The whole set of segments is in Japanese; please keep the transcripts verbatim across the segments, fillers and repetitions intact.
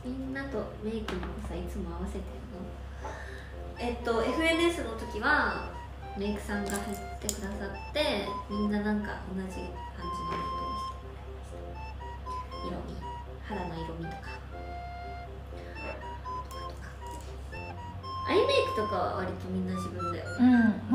みんなとメイクもさいつも合わせてるの？えっと エフエヌエス の時はメイクさんが入ってくださってみんななんか同じ感じのメイクにしてもらいました。色味、肌の色味とかアイメイクとかは割とみんな自分だよね。 うん、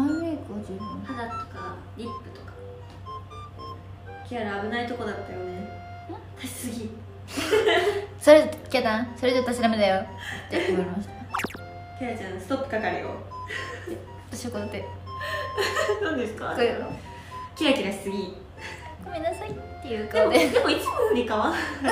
アイメイクは自分。 肌とかリップとか。キアラ危ないとこだったよね。足しすぎ。 それキャダン、それで私ダメだよって言われました。 キアラちゃんストップかかるよ。 私はこうやって何ですか？ こういうのキラキラしすぎ。 ごめんなさいっていうでも顔で。 でもいつもよりかは。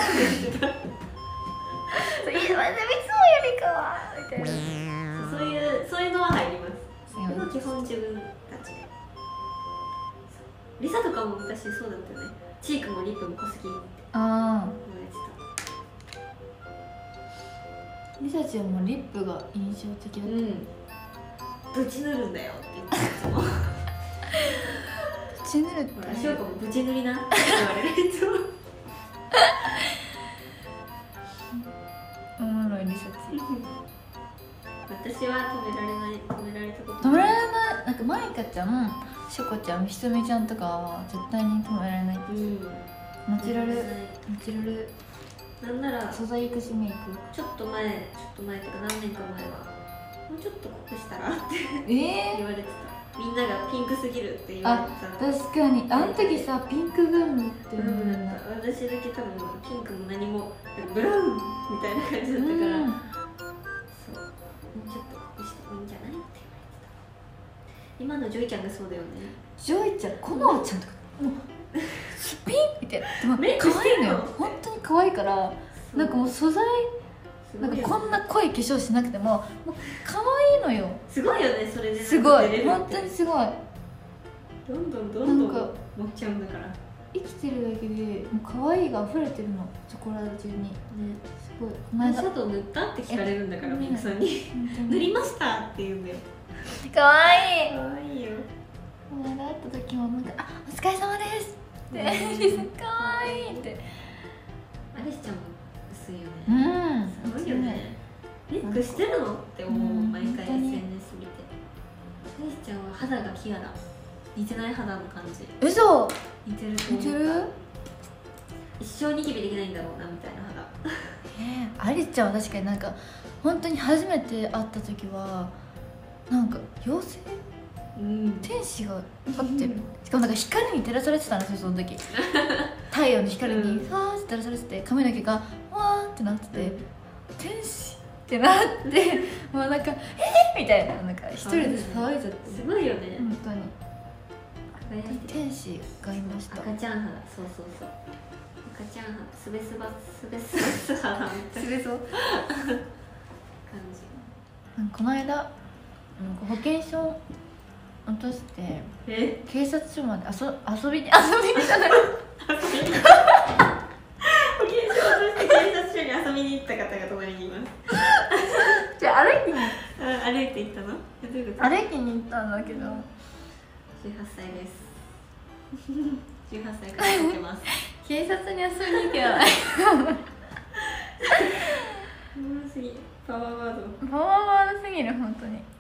そういや、でもいつもよりかはみたいな。 そういうそういうのは入ります。 すいませんでも基本自分たちで。リサとかも私そうだったよね。チークもリップも濃すぎってあ言われてあ、リサちゃんもリップが印象的だた。 った。 うん。ぶち塗るんだよって言っていつも。 チヌルってほら、しょうかもぶち塗りなって言われるいつも。 おもろいリサち私は止められない止められたことゃん。止められない、なんかマイカちゃん、ショコちゃん、ひとみちゃんとかは絶対に止められない。 うんナチュラル、ナチュラルなんなら素材隠しメイク。 ちょっと前ちょっと前とか何年か前はもうちょっと濃くしたらってえ言われてた。みんながピンクすぎるって言われてた。 確かにあの時さ、ピンクグミってブラウンだなった。私だけ多分ピンクも何もブラウンみたいな感じだったから、 うん、 そうもうちょっと濃くしてもいいんじゃないって言われてた。今のジョイちゃんがそうだよね。 ジョイちゃん、コノアちゃんとかもうスピンみたいな。でもメイク可愛いのよ、本当に可愛いから。なんかもう素材なんかこんな濃い化粧しなくてももう可愛いのよ。 すごいよね、それで。 すごい、本当にすごい。 どんどんどんどんなんか持っちゃうんだから生きてるだけでもう可愛いが溢れてるの、そこら中に。 ね。 すごい。この間アイシャドウ塗ったって聞かれるんだから、 えメイクさんに塗りましたって言うんだよ。 可愛い。 かわいいよ。 この間会った時もなんかあ、お疲れ様ですって可愛いって。 アリスちゃんも薄いようね。 ん、 すごいよね。メイクしてるのって思う、 うん毎回 エスエヌエス本当に見て。アリスちゃんは肌がキアラ。似てない肌の感じ。 嘘。 似てると似て思った。 る。 一生ニキビできないんだろうなみたいな肌。 えー、アリスちゃんは確かになんか本当に初めて会った時はなんか妖精、 うん。 天使が立ってる。しかもなんか光に照らされてたんですよ、その時。太陽の光にうんファーって照らされてて、髪の毛がわーってなってて、天使ってなってもうなんかえーみたいな、なんか一人で騒いじゃって。 すごいよね。 本当に輝いてる。 天使がいました。 赤ちゃん肌、そうそうそう。赤ちゃん肌、すべすばすべすばす肌みたいなすべそう。 感この間なんか保険証落としてじ。え？ 警察署まで遊遊びに遊びにじゃない保険証を落として警察署に遊びに行った方が隣にいます。 じゃあ歩きにあ、歩いて行ったの？え、どういうこと？ 歩きに行ったんだけど、 じゅうはっさいです。じゅうはっさいからやってます。 警察に遊びに行けない。 おもろすぎ。パワーワード。 パワーワードすぎる本当に。